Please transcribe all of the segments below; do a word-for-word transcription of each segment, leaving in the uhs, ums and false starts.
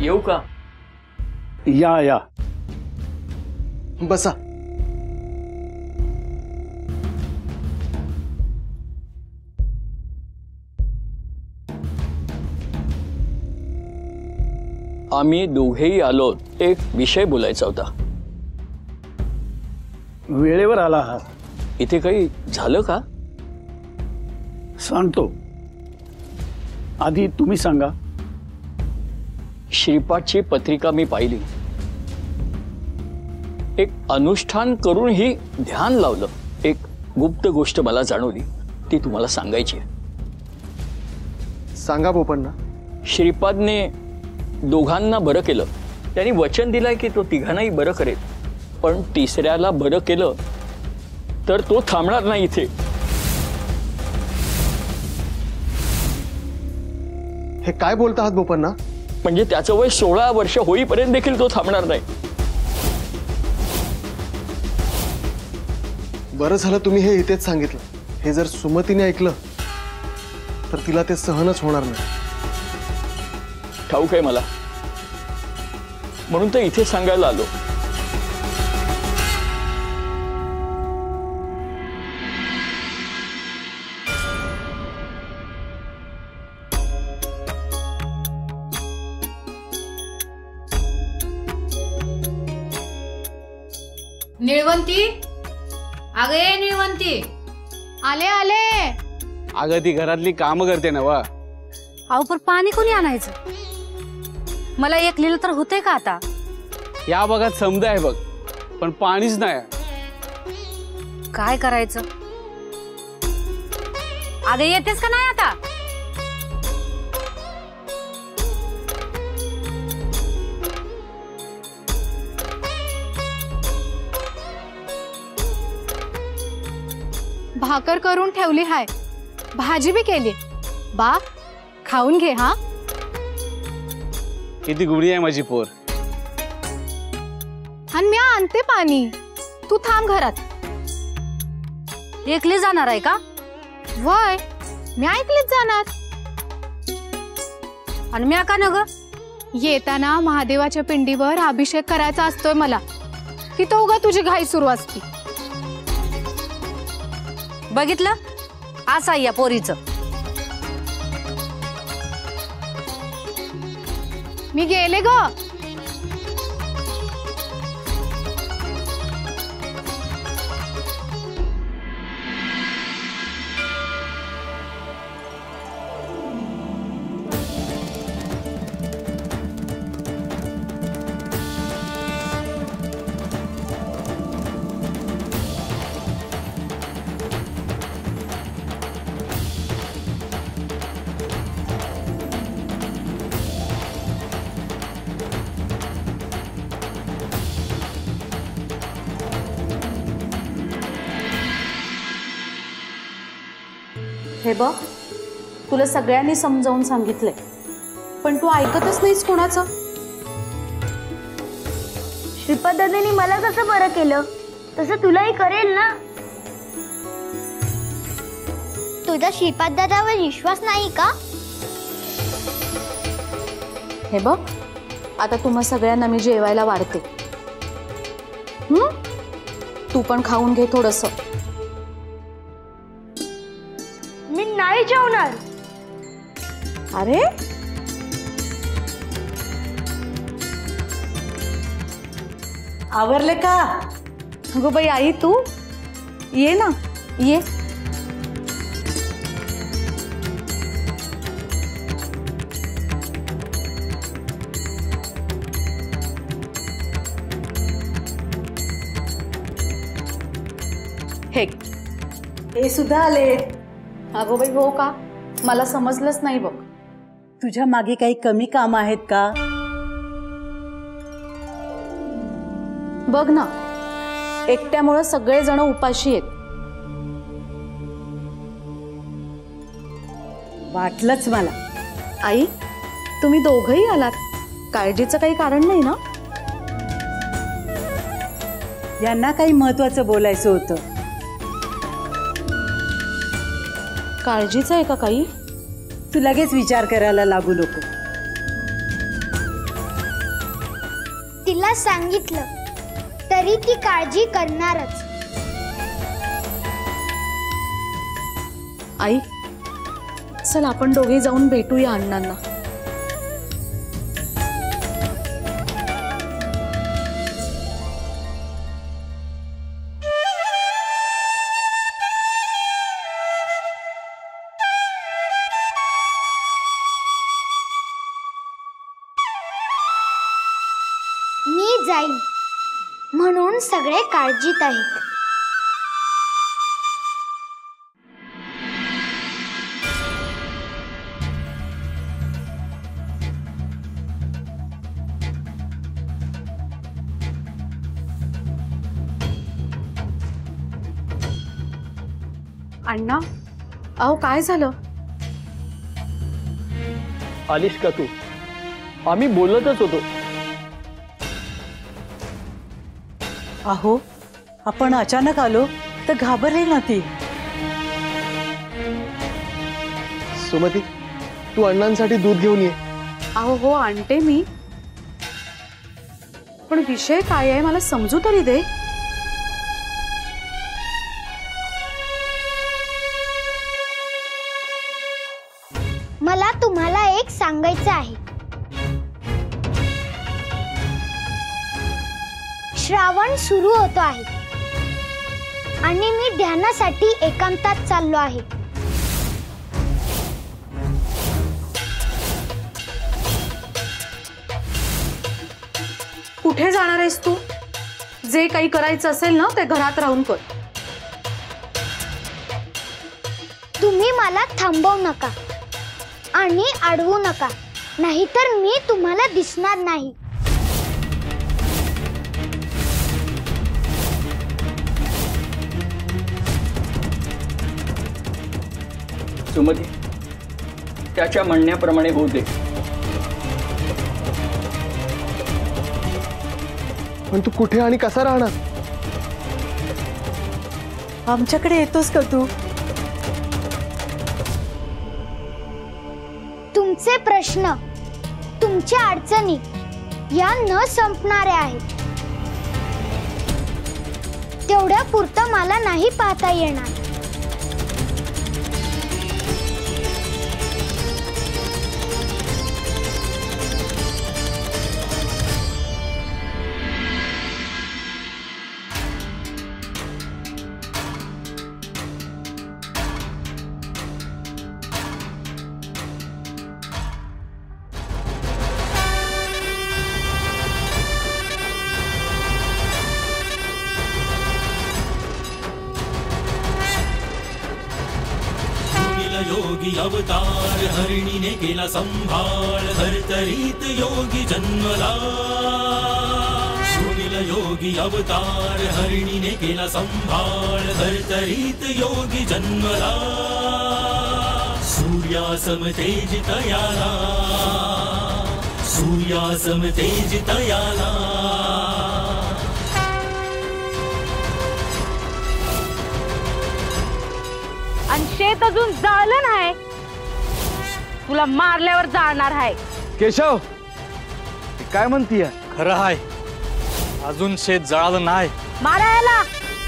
येऊ का? या या बसा. आम्ही दोघेही आलो, एक विषय बोलायचा होता. वेळेवर आला आहात. इथे काही झालं का? सांगतो. आधी तुम्ही सांगा. श्रीपादची पत्रिका मी पाहिली. एक अनुष्ठान करून ही ध्यान लावलं. एक गुप्त गोष्ट मला जाणवली, ती तुम्हाला सांगायची आहे. सांगा बोपण्णा. श्रीपादने दोघांना बरं केलं. त्यांनी वचन दिलंय की तो तिघांनाही बरं करेल, पण तिसऱ्याला बरं केलं तर तो थांबणार नाही इथे. हे काय बोलता आहात बोपण्णा? म्हणजे त्याचं वय सोळा वर्ष होईपर्यंत देखील तो थांबणार नाही. बरं झालं तुम्ही हे इथेच सांगितलं. हे जर सुमतीने ऐकलं तर तिला ते सहनच होणार नाही. ठाऊक आहे मला, म्हणून तर इथे सांगायला आलो. निळवंती, अगं ये निळवंती. आले आले. अगं ती घरातली काम करते ना वा. अहो पण पाणी कोणी आणायचं? मला एक लिहिलं तर होते का आता? या भागात समजा आहे बघ, पण पाणीच नाही. काय करायचं? अगं येतेस का नाही आता? भाकर करून ठेवली हाय, भाजी बी केली. बा खाऊन घे. हा किती गुढी आहे माझी पोर. आणि मी आणते पाणी, तू थांब घरात. एकली जाणार आहे का? वय मी ऐकलीच जाणार. आणि मी का न ग? येताना महादेवाच्या पिंडीवर अभिषेक करायचा असतोय मला. तिथं उगा तुझी घाई सुरू असती. बघितलं, असं आहे या पोरीचं. मी गेले ग. हे बघ, तुला सगळ्यांनी समजावून सांगितलंय, पण तू ऐकतच नाहीस कोणाचं. श्रीपाद दादांनी मला कसं बरं केलं तसं तुलाही करेल ना. तुझा श्रीपाद दादावर विश्वास नाही का? हे बघ, आता तुम्हा सगळ्यांना मी जेवायला वाढते. हम्म, तू पण खाऊन घे थोडंसं. मी नाही जेवणार. अरे आवरले का? अगं बाई आई, तू ये ना, ये. हे हे सुद्धा आले. अगं बाई हो का? मला समजलंच नाही बघ. तुझ्या मागे काही कमी काम आहेत का? बघ ना, एकट्यामुळे सगळे जण उपाशी आहेत. वाटलंच मला. आई, तुम्ही दोघंही आलात, काळजीचं काही कारण नाही ना? यांना काही महत्वाचं बोलायचं होतं. काळजीचं आहे का काही? तू लगेच विचार करायला लागू नको. तिला सांगितलं तरी ती काळजी करणारच. आई, चल आपण दोघे जाऊन भेटूया अण्णांना. मी जाईन म्हणून सगळे काळजीत आहेत. अण्णा, अहो काय झालं? आलीस का तू? आम्ही बोलतच होतो. अहो, आपण अचानक आलो तर घाबरली ना ती. सुमती, तू अण्णांसाठी दूध घेऊन ये. अहो हो आणते मी, पण विषय काय आहे मला समजू तरी दे. मला तुम्हाला एक सांगायचं आहे. श्रावण सुरू होतो आहे आणि मी ध्यानासाठी एकांतात चाललो आहे. कुठे जाणार आहेस तू? जे काही करायचं असेल ना ते घरात राहून कर. तुम्ही मला थांबवू नका आणि अडवू नका, नाहीतर मी तुम्हाला दिसणार नाही. सुमती, त्याच्या म्हणण्याप्रमाणे होते. पण तू कुठे आणि कसा राहणार? आमच्याकडे येतोस का तू? तुमचे प्रश्न, तुमच्या अडचणी या न संपणाऱ्या आहेत. तेवढ्या पुरतं मला नाही पाहता येणार. योगी अवतार हरिणीने केला संभाळ, हरतरीत योगी जन्मला. सुनील योगी अवतार हरिणीने केला संभाळ, हरतरीत योगी जन्मला. सूर्यासम तेज तयाला, सूर्यासम तेज तयाला. आणि शेत अजून झालं नाही, तुला मारल्यावर जाणार आहे. केशव, काय म्हणतीय? खरं आहे, अजून शेत जळालं नाही. मारायला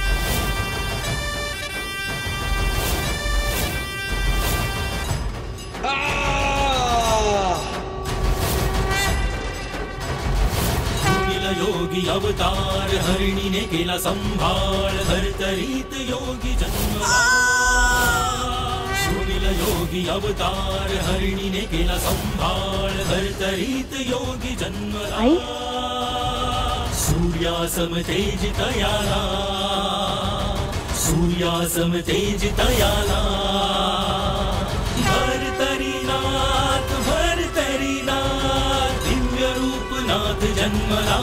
योगी अवतार हरिणीने केला संभाळ, हरतरीत योगी जन्मला. सुनील योगी अवतार हरिणीने केला संभाळ, हरतरीत योगी जन्मला. सूर्यासम तेज तयाला, सूर्यासम तेज तयाला. भरतरी नाथ, भरतरी नाथ, दिव्य रूपनाथ जन्मला.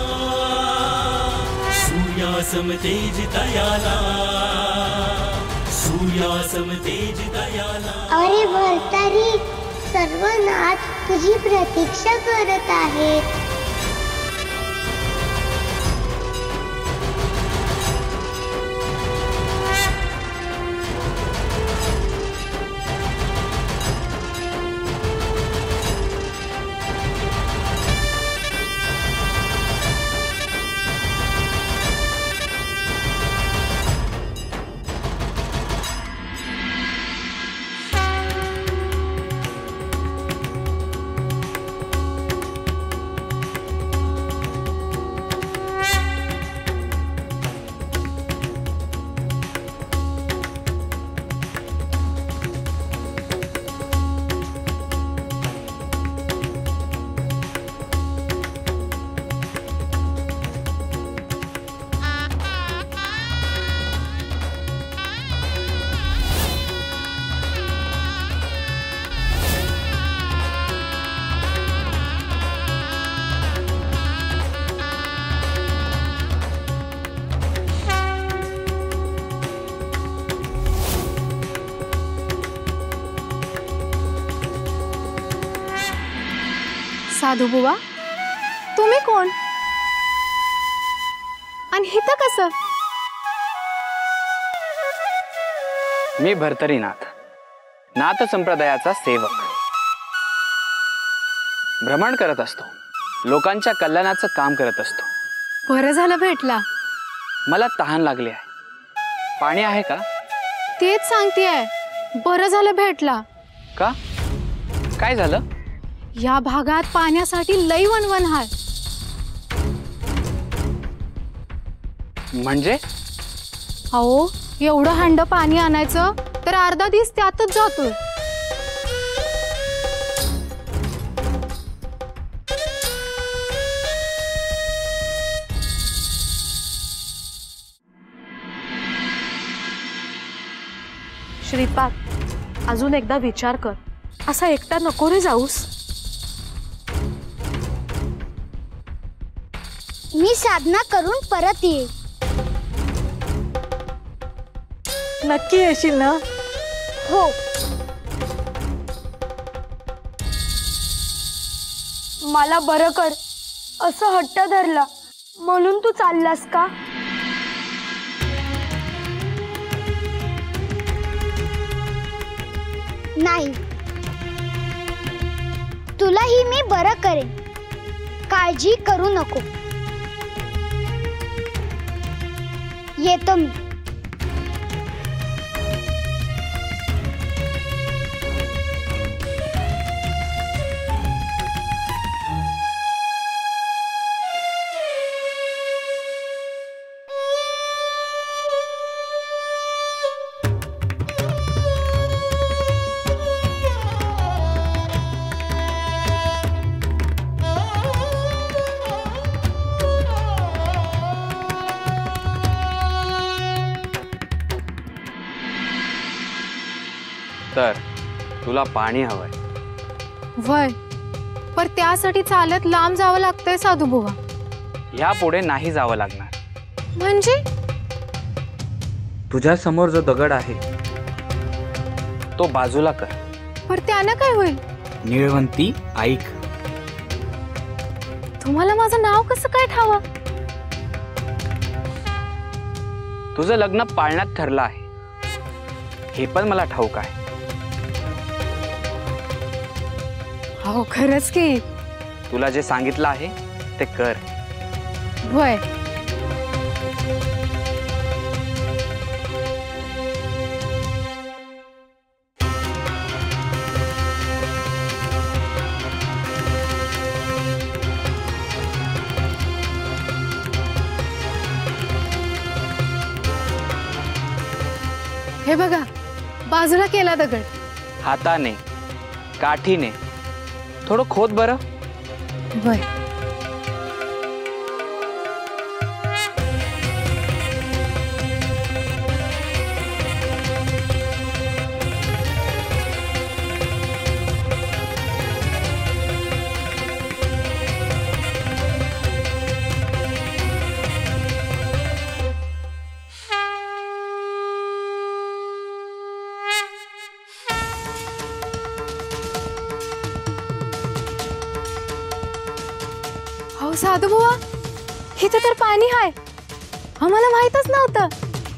सूर्यासम तेज तयाला, सूर्यासम तेज तयाला. अरे भरतारी, सर्व नाथ तुझी प्रतीक्षा करत आहेत. साधू बुवा, तुम्ही कोण आणि हिथं कसं? मी भर्तरीनाथ, नाथ संप्रदायाचा सेवक. भ्रमण करत असतो, लोकांच्या कल्याणाचं काम करत असतो. बरं झालं भेटला. मला तहान लागली आहे, पाणी आहे का? तेच सांगतेय, बरं झालं भेटला. का? काय झालं? या भागात पाण्यासाठी लई वणवण आहे. म्हणजे? अहो, एवढं हंड पाणी आणायचं तर अर्धा दिवस त्यातच जातोय. श्रीपाद, अजून एकदा विचार कर. असा एकटा नको रे जाऊस. मी साधना करून परत येईल. नक्की येशील ना? हो. मला बरं कर असं हट्ट धरला म्हणून तू चाललास का? नाही, तुलाही मी बरं करेन, काळजी करू नको. येतो मी. तर तुला पाणी हवंय? वय, पर त्यासाठी चालत लांब जावं लागतंय साधू बुवा. या पुढे नाही जावं लागणार. म्हणजे? तुझ्या समोर जो दगड आहे तो बाजूला कर. पर त्यानं काय होईल? निळवंती, ऐक. तुम्हाला माझं नाव कसं काय ठावं? तुझं लग्न पाळण्यात ठरलं आहे हे पण मला ठाऊक आहे. हो, खरंच की. तुला जे सांगितलं आहे ते कर. वय. हे बघा, बाजूला केला दगड. हाताने, काठीने थोडं खोद बरं. वय. हो साधू बुवा, इथे तर पाणी आहे. आम्हाला माहितच नव्हतं.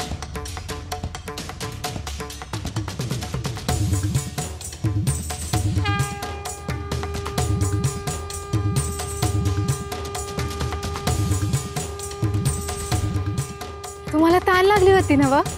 तुम्हाला ताण लागली होती ना वा?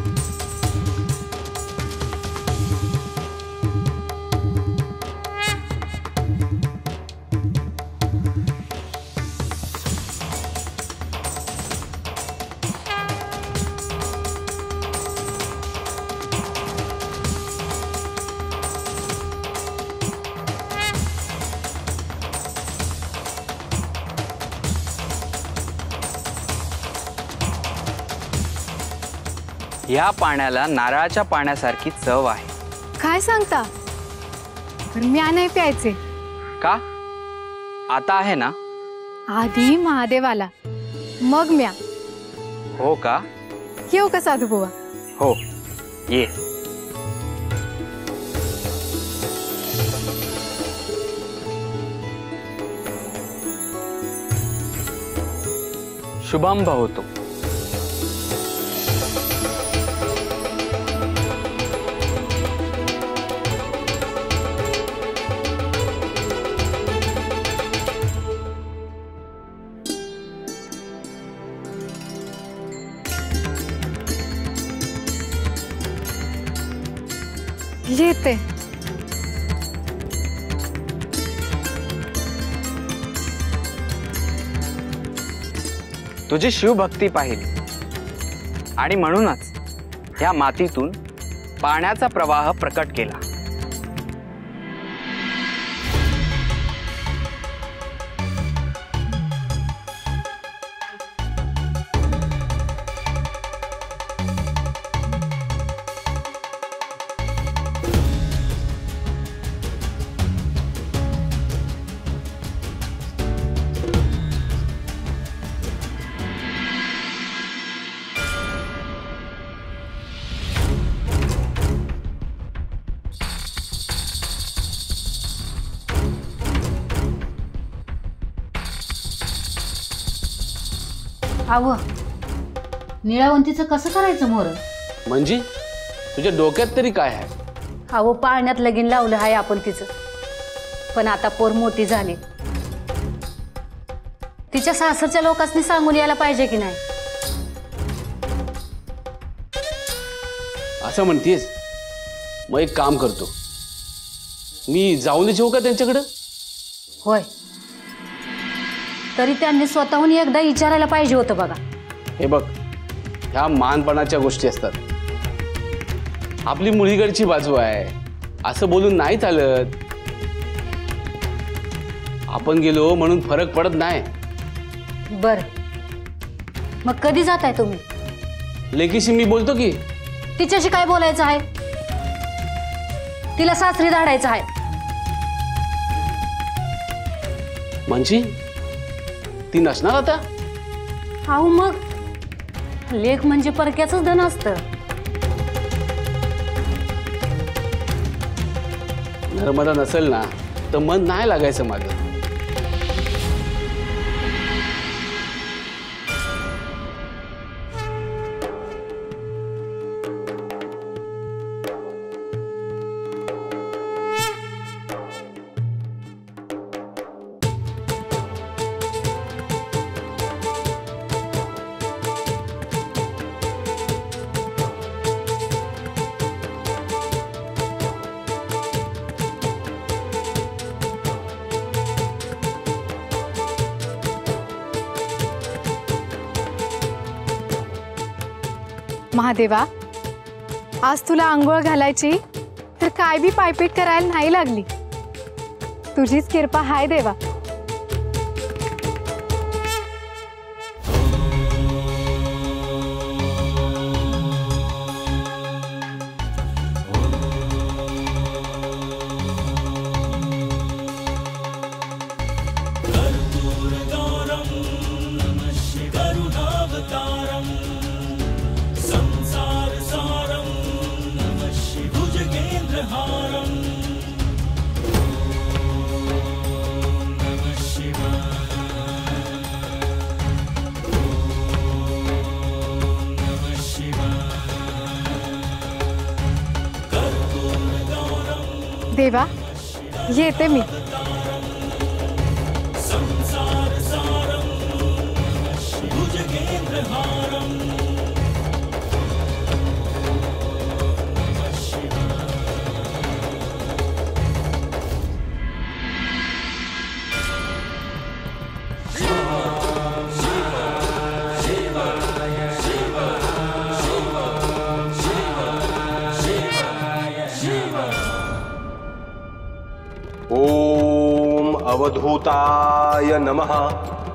या पाण्याला नारळाच्या पाण्यासारखी चव आहे. काय सांगता? पण म्या नाही प्यायचे. का? आता आहे ना? आधी महादेवाला, मग म्या. हो का? येऊ का साधू बुवा? हो, ये. शुभांभ होतो. लिहिते. तुझी शिवभक्ती पाहिली आणि म्हणूनच ह्या मातीतून पाण्याचा प्रवाह प्रकट केला. अव निळावंतीचं कसं करायचं मोर? म्हणजे तुझ्या डोक्यात तरी काय आहे? अहो पाळण्यात लगीन लावलं आहे आपण तिचं, पण आता पोर मोठी झाली. तिच्या सासरच्या लोकांनी सांगून यायला पाहिजे की नाही? असं म्हणतेस? मग एक काम करतो, मी जाऊन येऊ का त्यांच्याकडं? होय, तरी त्यांनी स्वतःहून एकदा विचारायला पाहिजे होतं बघा. हे बघ, ह्या मानपणाच्या गोष्टी असतात. आपली मुलीकडची बाजू आहे असं बोलून नाही चालत. आपण गेलो म्हणून फरक पडत नाही. बर, मग कधी जाताय तुम्ही? लेकीशी मी बोलतो की. तिच्याशी काय बोलायचं आहे? तिला सासरी धाडायचं आहे. म्हणजे ती नसणार आता? अहो मग लेख म्हणजे परक्याचंच धन असतं. नर्मदा नसेल ना तर मन नाही लागायचं माझं. महादेवा, आज तुला आंघोळ घालायची तर काय बी पायपीट करायला नाही लागली. तुझीच कृपा हाय देवा. देवा, येते मी. ओम अवधूताय नमः.